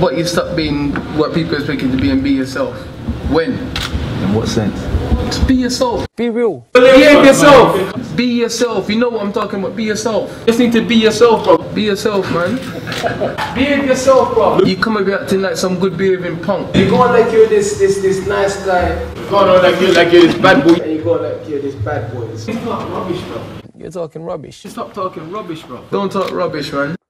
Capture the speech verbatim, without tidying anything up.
But you stop being what people expect you to be and be yourself. When? In what sense? Just be yourself. Be real. Behave yourself. Be yourself. You know what I'm talking about. Be yourself. You just need to be yourself, bro. Be yourself, man. Behave yourself, bro. You come and be acting like some good behaving punk. You go on like you're this this this nice guy. You go on like you're like you're this bad boy. And you go on like you're this bad boy. It's not rubbish, bro. You're talking rubbish. Stop talking rubbish, bro. Don't talk rubbish, man.